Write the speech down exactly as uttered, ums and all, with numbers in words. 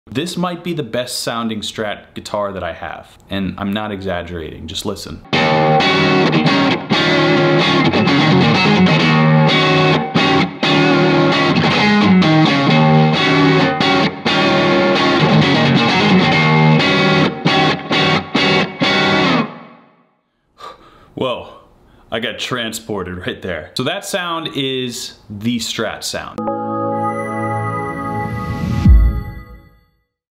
This might be the best sounding Strat guitar that I have, and I'm not exaggerating, just listen. Whoa, I got transported right there. So that sound is the Strat sound.